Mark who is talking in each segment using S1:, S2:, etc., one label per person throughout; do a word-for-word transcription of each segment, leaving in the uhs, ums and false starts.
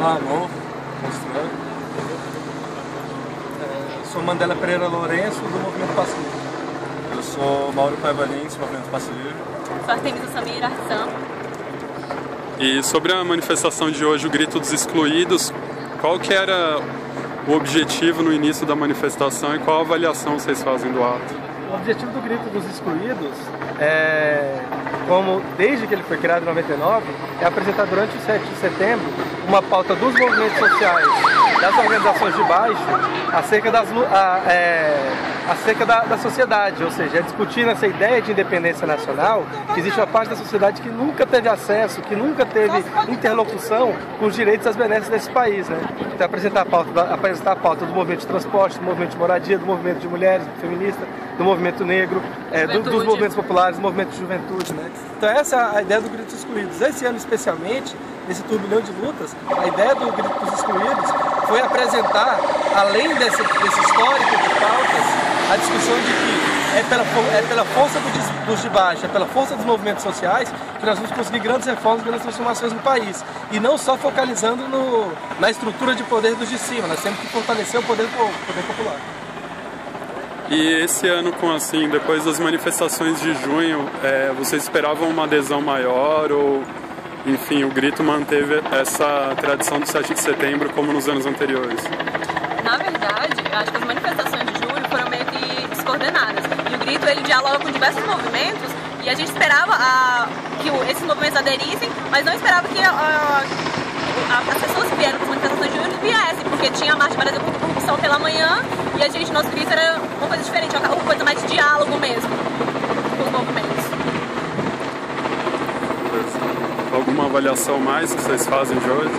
S1: sou Ramon, mostrando. É, sou Mandela Pereira Lourenço, do Movimento Passo Livre.
S2: Eu sou Mauro Paiva Lins, do Movimento Passo Livre.
S3: Sou Artemisa Samir Arsam.
S4: E sobre a manifestação de hoje, o Grito dos Excluídos, qual que era o objetivo no início da manifestação e qual a avaliação vocês fazem do ato?
S1: O objetivo do Grito dos Excluídos, é, como desde que ele foi criado em noventa e nove, é apresentar durante o sete de setembro uma pauta dos movimentos sociais, das organizações de baixo, acerca, das, a, é, acerca da, da sociedade, ou seja, é discutir essa ideia de independência nacional, que existe uma parte da sociedade que nunca teve acesso, que nunca teve interlocução com os direitos e as benesses desse país, né? Então apresentar a pauta, apresentar a pauta do movimento de transporte, do movimento de moradia, do movimento de mulheres, do feminista, do movimento negro, é, do, dos movimentos populares, do movimento de juventude, né? Então essa é a ideia do Grito dos Excluídos. Esse ano especialmente, nesse turbilhão de lutas, a ideia do Grito dos Excluídos foi apresentar, além desse, desse histórico de pautas, a discussão de que é pela, é pela força do, dos de baixo, é pela força dos movimentos sociais que nós vamos conseguir grandes reformas, grandes transformações no país. E não só focalizando no, na estrutura de poder dos de cima, nós temos que fortalecer o poder, o poder popular.
S4: E esse ano, com assim, depois das manifestações de junho, é, vocês esperavam uma adesão maior ou, enfim, o Grito manteve essa tradição do sete de setembro como nos anos anteriores?
S3: Na verdade, eu acho que as manifestações de junho foram meio que descoordenadas. E o Grito, ele dialoga com diversos movimentos e a gente esperava a, que o, esses movimentos aderissem, mas não esperava que a, a, a, as pessoas que vieram para as manifestações de junho viessem, porque tinha a Marcha Brasil contra a Corrupção pela manhã e a gente, nosso grito era uma coisa diferente, uma coisa mais de diálogo mesmo com os movimentos.
S4: Alguma avaliação mais que vocês fazem de hoje?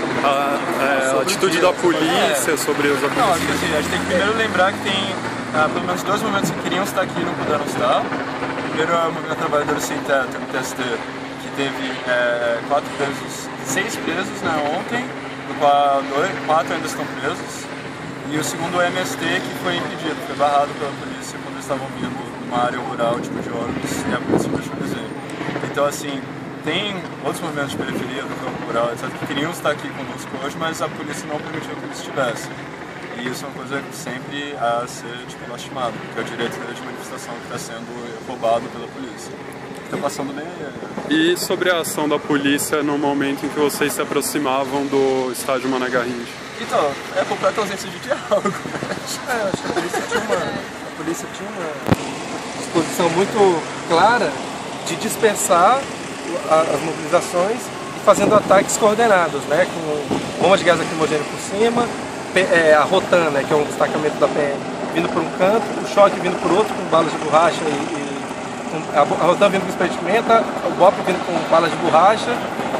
S4: A, é, a atitude da polícia é. sobre os acontecimentos?
S2: Não, acho que assim, a gente tem que primeiro lembrar que tem ah, pelo menos dois movimentos que queriam estar aqui e não puderam estar. Primeiro é o Movimento Trabalhadores Sem Teto, M T S T, que teve é, quatro presos, seis presos né, ontem, do qual dois, quatro ainda estão presos. E o segundo é o M S T, que foi impedido, foi barrado pela polícia quando eles estavam vindo numa área rural, tipo de ônibus, e a polícia deixou eles ir. Então, assim, tem outros movimentos de periferia, do campo rural, etcétera, que queriam estar aqui conosco hoje, mas a polícia não permitiu que eles estivessem. E isso é uma coisa sempre a ser tipo, lastimado, porque é o direito de manifestação que está sendo roubado pela polícia. Está passando bem aí.
S4: E sobre a ação da polícia no momento em que vocês se aproximavam do estádio Mané Garrincha?
S2: Então, é completa ausência de diálogo.
S1: É, acho que a polícia tinha uma, a polícia tinha uma disposição muito clara de dispersar as mobilizações e fazendo ataques coordenados, né, com bombas de gás lacrimogêneo por cima, é, a Rotan, né, que é um destacamento da P M, vindo por um canto, o choque vindo por outro, com balas de borracha, e, e com, a, a Rotan vindo com spray de pimenta, o B O P vindo com balas de borracha,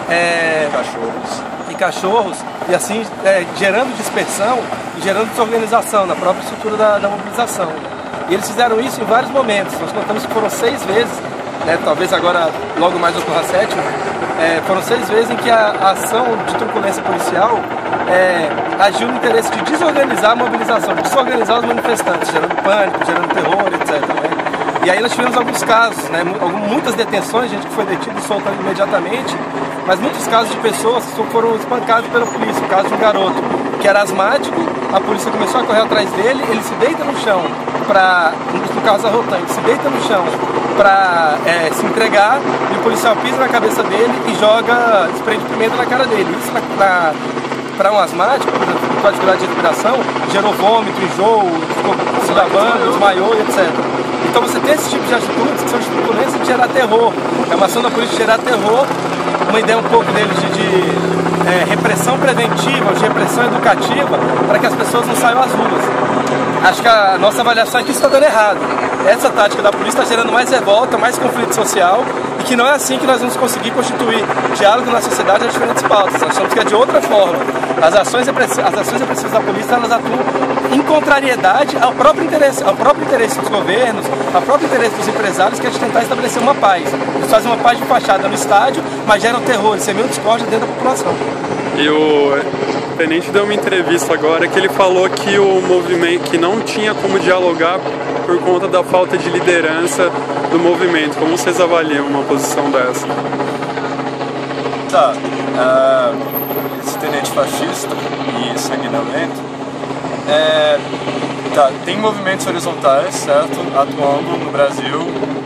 S1: é,
S2: e cachorros.
S1: e cachorros, e assim é, gerando dispersão e gerando desorganização na própria estrutura da, da mobilização. E eles fizeram isso em vários momentos, nós contamos que foram seis vezes, né, talvez agora logo mais ocorra a sétima, é, foram seis vezes em que a, a ação de truculência policial é, agiu no interesse de desorganizar a mobilização, de desorganizar os manifestantes, gerando pânico, gerando terror, etcétera. Né? E aí nós tivemos alguns casos, né, muitas detenções, gente que foi detida e solta imediatamente, mas muitos casos de pessoas que foram espancadas pela polícia. O caso de um garoto que era asmático, a polícia começou a correr atrás dele, ele se deita no chão, pra, no caso da Rotan, ele se deita no chão para é, se entregar, e o policial pisa na cabeça dele e joga spray de pimenta na cara dele. Isso na, na, para um asmático, por exemplo, com dificuldade de respiração, gerou vômito, enjoo, ficou se lavando, desmaiou e etcétera. Então você tem esse tipo de atitudes que são de truculência de gerar terror. É uma ação da polícia de gerar terror, uma ideia um pouco deles de, de é, repressão preventiva, de repressão educativa, para que as pessoas não saiam às ruas. Acho que a nossa avaliação é que isso está dando errado. Essa tática da polícia está gerando mais revolta, mais conflito social, e que não é assim que nós vamos conseguir constituir diálogo na sociedade às diferentes pautas. Nós achamos que é de outra forma. As ações repressivas, as ações repressivas da polícia, elas atuam em contrariedade ao próprio interesse, ao próprio interesse dos governos, ao próprio interesse dos empresários, que é de tentar estabelecer uma paz. Eles fazem uma paz de fachada no estádio, mas geram terror e semeiam discórdia dentro da população.
S4: E o Tenente deu uma entrevista agora que ele falou que o movimento, que não tinha como dialogar por conta da falta de liderança do movimento. Como vocês avaliam uma posição dessa?
S2: Tá, uh, esse Tenente fascista e sanguinolento, é, tá, tem movimentos horizontais, certo, atuando no Brasil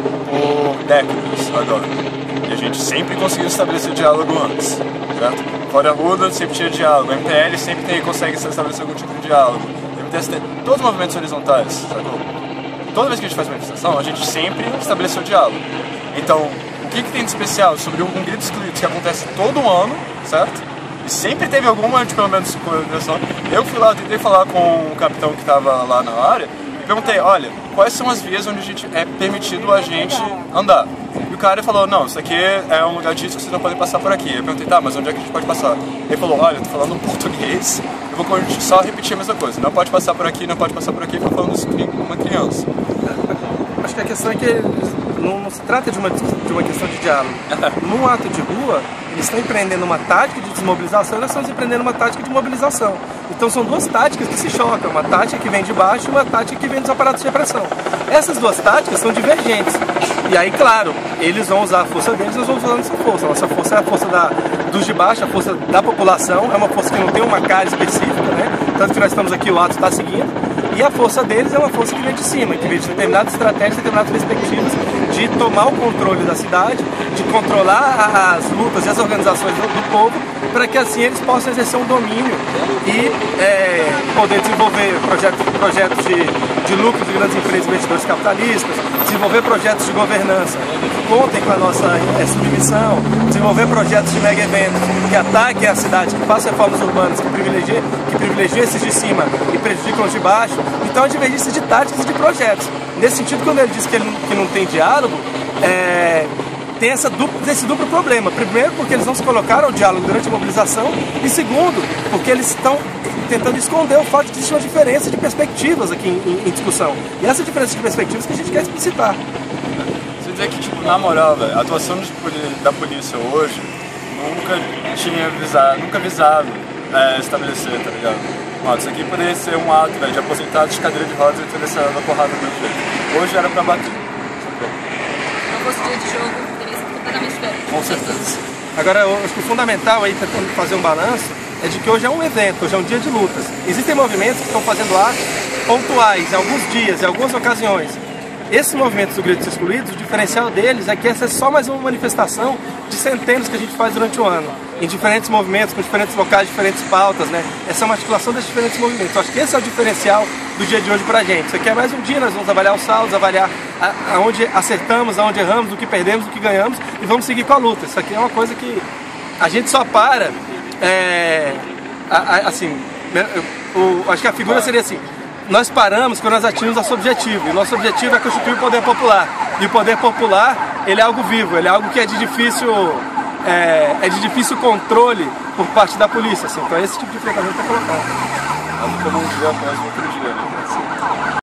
S2: por décadas agora. E a gente sempre conseguiu estabelecer diálogo antes, certo? Fora a Ruda sempre tinha diálogo, o M T L sempre tem, consegue estabelecer algum tipo de diálogo. O M T S T, todos os movimentos horizontais, sacou? Toda vez que a gente faz manifestação, a gente sempre estabeleceu diálogo. Então, o que, que tem de especial sobre um, um grito excluído que acontece todo ano, certo? E sempre teve alguma, de, pelo menos, coordenação. Eu fui lá, tentei falar com o capitão que estava lá na área e perguntei, olha, quais são as vias onde a gente, é permitido a gente andar? E o cara falou, não, isso aqui é um lugar disso que vocês não podem passar por aqui. Eu perguntei, tá, mas onde é que a gente pode passar? Ele falou, olha, eu tô falando português, eu vou só repetir a mesma coisa. Não pode passar por aqui, não pode passar por aqui, eu tô falando isso com uma criança.
S1: Acho que a questão é que não, não se trata de uma, de uma questão de diálogo. Num ato de rua, eles estão empreendendo uma tática de desmobilização e nós estamos empreendendo uma tática de mobilização. Então são duas táticas que se chocam, uma tática que vem de baixo e uma tática que vem dos aparatos de repressão. Essas duas táticas são divergentes. E aí, claro, eles vão usar a força deles, nós vamos usar a nossa força. A nossa força é a força da, dos de baixo, a força da população, é uma força que não tem uma cara específica, né? Tanto que nós estamos aqui, o ato está seguindo. E a força deles é uma força que vem de cima, que vem de determinadas estratégias, determinadas perspectivas de tomar o controle da cidade, de controlar as lutas e as organizações do, do povo, para que assim eles possam exercer um domínio e é, poder desenvolver projetos, projetos de, de lucro de grandes empresas e investidores capitalistas, desenvolver projetos de governança que contem com a nossa é, submissão, desenvolver projetos de mega eventos que ataquem a cidade, que façam reformas urbanas, que privilegiem, que privilegiem esses de cima e prejudicam os de baixo. Então a divergência de táticas e de projetos. Nesse sentido, quando ele diz que, ele, que não tem diálogo, é, tem essa duplo, esse duplo problema. Primeiro, porque eles não se colocaram ao diálogo durante a mobilização, e segundo, porque eles estão tentando esconder o fato de que existe uma diferença de perspectivas aqui em, em, em discussão. E essa diferença de perspectivas que a gente quer explicitar.
S2: Você dizer que, tipo, na moral, véio, a atuação de, da polícia hoje nunca tinha visado, nunca visado é, estabelecer, tá ligado? Mano, isso aqui poderia ser um ato, véio, de aposentados de cadeira de rodas e ter essa porrada do meu jeito. Hoje era pra bater.
S3: Se não fosse dia de jogo, teria sido completamente diferente.
S2: Com certeza.
S1: Agora, eu acho que o fundamental aí, tentando fazer um balanço, é de que hoje é um evento, hoje é um dia de lutas. Existem movimentos que estão fazendo atos pontuais, em alguns dias, em algumas ocasiões. Esses movimentos do Gritos Excluídos, o diferencial deles é que essa é só mais uma manifestação de centenas que a gente faz durante o ano, em diferentes movimentos, com diferentes locais, diferentes pautas, né? Essa é uma articulação desses diferentes movimentos. Eu acho que esse é o diferencial do dia de hoje pra gente. Isso aqui é mais um dia, nós vamos avaliar os saldos, avaliar a, aonde acertamos, aonde erramos, o que perdemos, o que ganhamos, e vamos seguir com a luta. Isso aqui é uma coisa que a gente só para, é, a, a, assim, eu, eu, acho que a figura seria assim: nós paramos quando nós atingimos nosso objetivo, e o nosso objetivo é constituir o poder popular. E o poder popular, ele é algo vivo, ele é algo que é de difícil, é, é de difícil controle por parte da polícia, assim. Então esse tipo de enfrentamento é colocado.
S2: Como um dia após o outro dia, né?